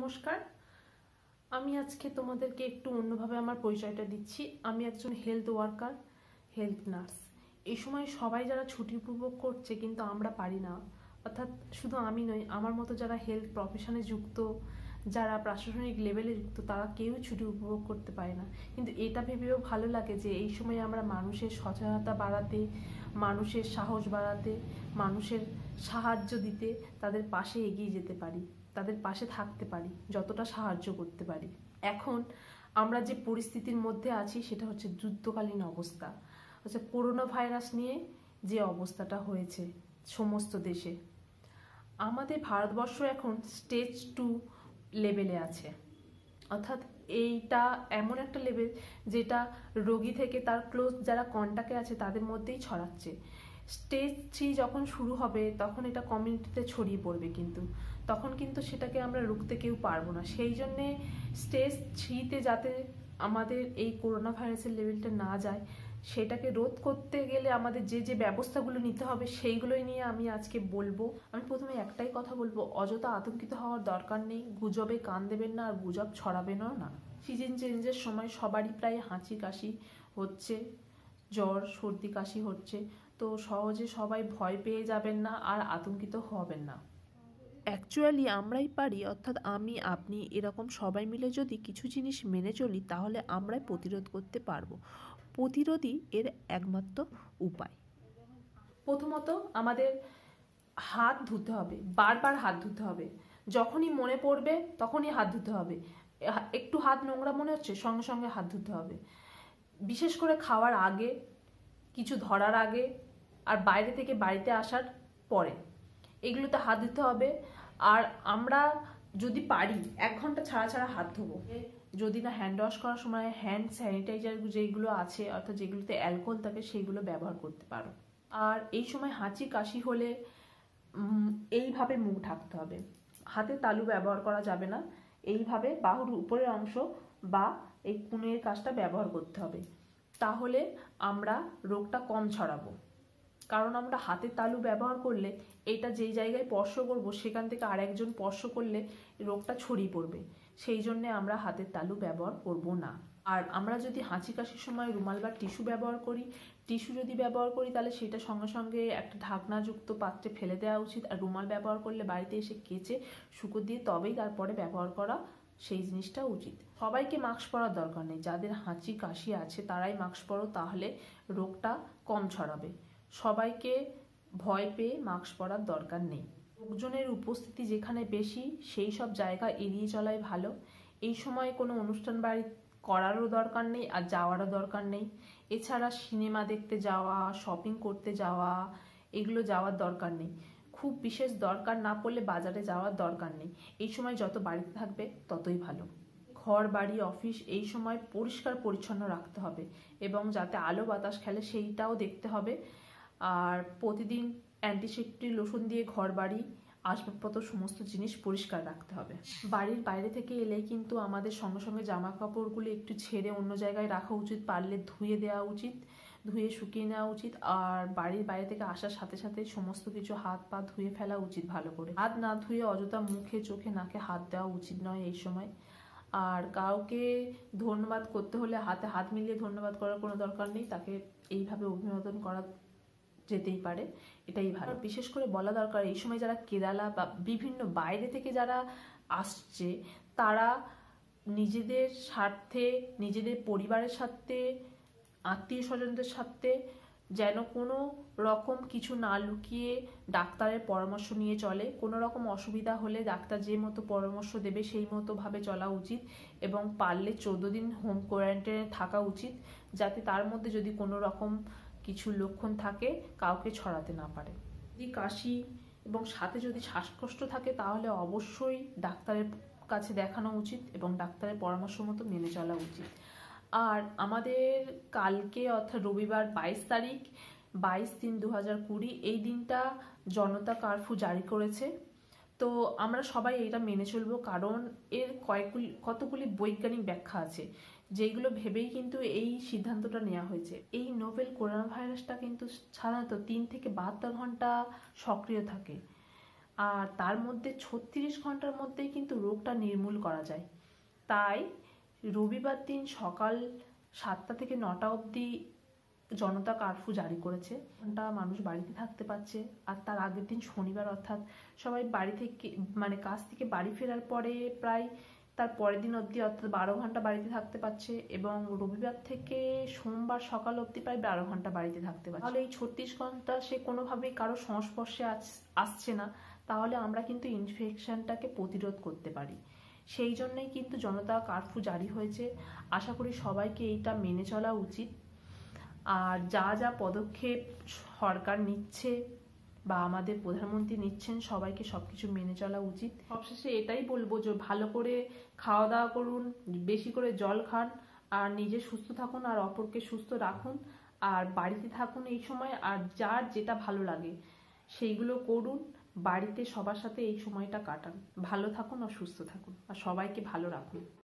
নমস্কার। আমি আজকে তোমাদেরকে একটু অন্যভাবে আমার পরিচয়টা দিচ্ছি। আমি একজন হেলথ ওয়ার্কার, হেলথ নার্স। এই সময় সবাই যারা ছুটি উপভোগ করছে, কিন্তু আমরা পারি না। অর্থাৎ শুধু আমি নই, আমার মতো যারা হেলথ প্রফেশনে যুক্ত, যারা প্রশাসনিক লেভেলে যুক্ত, তারা কেউ ছুটি উপভোগ করতে পারে না। কিন্তু এটা ভেবেও ভালো লাগে যে এই সময় আমরা মানুষের সচেতনতা বাড়াতে, মানুষের সাহস বাড়াতে, মানুষের সাহায্য দিতে, তাদের পাশে এগিয়ে যেতে পারি, তাদের পাশে থাকতে পারি, যতটা সাহায্য করতে পারি। এখন আমরা যে পরিস্থিতির মধ্যে আছি সেটা হচ্ছে যুদ্ধকালীন অবস্থা, হচ্ছে করোনা ভাইরাস নিয়ে যে অবস্থাটা হয়েছে সমস্ত দেশে। আমাদের ভারতবর্ষ এখন স্টেজ 2 লেভেলে আছে। অর্থাৎ এইটা এমন একটা লেভেল যেটা রোগী থেকে তার ক্লোজ যারা কন্টাক্টে আছে তাদের মধ্যেই ছড়াচ্ছে। স্টেজ 3 যখন শুরু হবে তখন এটা কমিউনিটিতে ছড়িয়ে পড়বে, কিন্তু তখন কিন্তু সেটাকে আমরা রুখতে কেউ পারবো না। সেই জন্যে স্টেজ 3-তে যাতে আমাদের এই করোনা ভাইরাসের লেভেলটা না যায়, সেটাকে রোধ করতে গেলে আমাদের যে যে ব্যবস্থাগুলো নিতে হবে সেইগুলোই নিয়ে আমি আজকে বলবো। আমি প্রথমে একটাই কথা বলবো, অযথা আতঙ্কিত হওয়ার দরকার নেই। গুজবে কান দেবেন না, আর গুজব ছড়াবেনও না। সিজন চেঞ্জের সময় সবারই প্রায় হাঁচি কাশি হচ্ছে, জ্বর সর্দি কাশি হচ্ছে। তো সহজে সবাই ভয় পেয়ে যাবেন না আর আতঙ্কিত হবেন না। অ্যাকচুয়ালি আমরাই পারি, অর্থাৎ আমি আপনি এরকম সবাই মিলে যদি কিছু জিনিস মেনে চলি তাহলে আমরাই প্রতিরোধ করতে পারবো। প্রতিরোধই এর একমাত্র উপায়। প্রথমত আমাদের হাত ধুতে হবে, বারবার হাত ধুতে হবে। যখনই মনে পড়বে তখনই হাত ধুতে হবে। একটু হাত নোংরা মনে হচ্ছে, সঙ্গে সঙ্গে হাত ধুতে হবে। বিশেষ করে খাওয়ার আগে, কিছু ধরার আগে, আর বাইরে থেকে বাড়িতে আসার পরে, এগুলোতে হাত দিতে হবে। আর আমরা যদি পারি 1 ঘন্টা ছাড়া ছাড়া হাত ধোবো। যদি না হ্যান্ড ওয়াশ করার সময় হ্যান্ড স্যানিটাইজার যেগুলো আছে, অর্থাৎ যেগুলোতে অ্যালকোহল থাকে, সেইগুলো ব্যবহার করতে পারো। আর এই সময় হাঁচি কাশি হলে এইভাবে মুখ ঢাকতে হবে। হাতে তালু ব্যবহার করা যাবে না। এইভাবে বাহুর উপরের অংশ বা এই কুনের কাজটা ব্যবহার করতে হবে, তাহলে আমরা রোগটা কম ছড়াবো। কারণ আমরা হাতের তালু ব্যবহার করলে এটা যেই জায়গায় স্পর্শ করবো সেখান থেকে আরেকজন স্পর্শ করলে রোগটা ছড়িয়ে পড়বে। সেই জন্যে আমরা হাতের তালু ব্যবহার করব না। আর আমরা যদি হাঁচি কাশির সময় রুমাল বা টিস্যু ব্যবহার করি, তাহলে সেটা সঙ্গে সঙ্গে একটা ঢাকনাযুক্ত পাত্রে ফেলে দেওয়া উচিত। আর রুমাল ব্যবহার করলে বাড়িতে এসে কেচে শুকো দিয়ে তবেই তারপরে ব্যবহার করা সেই জিনিসটা উচিত। সবাইকে মাস্ক পরার দরকার নেই, যাদের হাঁচি কাশি আছে তারাই মাস্ক পরো, তাহলে রোগটা কম ছড়াবে। সবাইকে ভয় পেয়ে মাস্ক পরার দরকার নেই। লোকজনের উপস্থিতি যেখানে বেশি সেই সব জায়গা এড়িয়ে চলাই ভালো। এই সময় কোনো অনুষ্ঠান বাড়ি করারও দরকার নেই আর যাওয়ারও দরকার নেই। এছাড়া সিনেমা দেখতে যাওয়া, শপিং করতে যাওয়া, এগুলো যাওয়ার দরকার নেই। খুব বিশেষ দরকার না পড়লে বাজারে যাওয়ার দরকার নেই। এই সময় যত বাড়িতে থাকবে ততই ভালো। ঘর বাড়ি অফিস এই সময় পরিষ্কার পরিচ্ছন্ন রাখতে হবে এবং যাতে আলো বাতাস খেলে সেইটাও দেখতে হবে। আর প্রতিদিন অ্যান্টিসেপ্টিক লোশন দিয়ে ঘর বাড়ি আসবাবপত্র সমস্ত জিনিস পরিষ্কার রাখতে হবে। বাড়ির বাইরে থেকে এলেই কিন্তু আমাদের সঙ্গে সঙ্গে জামা কাপড়গুলো একটু ছেড়ে অন্য জায়গায় রাখা উচিত, পারলে ধুয়ে দেওয়া উচিত, ধুয়ে শুকিয়ে নেওয়া উচিত। আর বাড়ির বাইরে থেকে আসার সাথে সাথে সমস্ত কিছু হাত পা ধুয়ে ফেলা উচিত ভালো করে। হাত না ধুয়ে অযথা মুখে চোখে নাকে হাত দেওয়া উচিত নয় এই সময়। আর কাউকে ধন্যবাদ করতে হলে হাতে হাত মিলিয়ে ধন্যবাদ করার কোনো দরকার নেই, তাকে এইভাবে অভিবাদন করা যেতেই পারে, এটাই ভালো। বিশেষ করে বলা দরকার, এই সময় যারা কেরালা বা বিভিন্ন বাইরে থেকে যারা আসছে তারা নিজেদের স্বার্থে, নিজেদের পরিবারের স্বার্থে, আত্মীয় স্বজনদের স্বার্থে যেন কোনো রকম কিছু না লুকিয়ে ডাক্তারের পরামর্শ নিয়ে চলে। কোনো রকম অসুবিধা হলে ডাক্তার যে মতো পরামর্শ দেবে সেই মতো ভাবে চলা উচিত এবং পারলে 14 দিন হোম কোয়ারেন্টাইনে থাকা উচিত, যাতে তার মধ্যে যদি কোনো রকম কিছু লক্ষণ থাকে কাউকে ছড়াতে না পারে। যদি কাশি এবং সাথে যদি শ্বাসকষ্ট থাকে তাহলে অবশ্যই ডাক্তারের কাছে দেখানো উচিত এবং ডাক্তারের পরামর্শ মতো মেনে চলা উচিত। আর আমাদের কালকে অর্থাৎ রবিবার 22 তারিখ 22/3/2020 এই দিনটা জনতা কারফিউ জারি করেছে। তো আমরা সবাই এটা মেনে চলবো, কারণ এর কতগুলি বৈজ্ঞানিক ব্যাখ্যা আছে যেগুলো ভেবেই কিন্তু এই সিদ্ধান্তটা নেওয়া হয়েছে। এই নোভেল করোনা ভাইরাসটা কিন্তু সাধারণত 3 থেকে 72 ঘন্টা সক্রিয় থাকে। আর তার মধ্যে 36 ঘন্টার মধ্যেই কিন্তু রোগটা নির্মূল করা যায়। তাই রবিবার দিন সকাল 7টা থেকে 9টা অবধি জনতা কারফিউ জারি করেছে। ঘন্টা মানুষ বাড়িতে থাকতে পারছে। আর তার আগের দিন শনিবার, অর্থাৎ সবাই বাড়ি থেকে কাজ থেকে বাড়ি ফেরার পরে প্রায় তার পরের দিন অবধি, অর্থাৎ 12 ঘন্টা বাড়িতে থাকতে পারছে। এবং রবিবার থেকে সোমবার সকাল অবধি প্রায় 12 ঘন্টা বাড়িতে থাকতে পারছে। তাহলে এই 36 ঘন্টা সে কোনোভাবেই কারো সংস্পর্শে আসছে না, তাহলে আমরা কিন্তু ইনফেকশনটাকে প্রতিরোধ করতে পারি। সেই জন্যই কিন্তু জনতা কারফিউ জারি হয়েছে। আশা করি সবাইকে এইটা মেনে চলা উচিত। আর যা যা পদক্ষেপ সরকার নিচ্ছে বা আমাদের প্রধানমন্ত্রী নিচ্ছেন, সবাইকে সবকিছু মেনে চলা উচিত। সবশেষে এটাই বলবো যে ভালো করে খাওয়া দাওয়া করুন, বেশি করে জল খান, আর নিজে সুস্থ থাকুন আর অপরকে সুস্থ রাখুন, আর বাড়িতে থাকুন এই সময়। আর যার যেটা ভালো লাগে সেইগুলো করুন, বাড়িতে সবার সাথে এই সময়টা কাটান। ভালো থাকুন আর সুস্থ থাকুন আর সবাইকে ভালো রাখুন।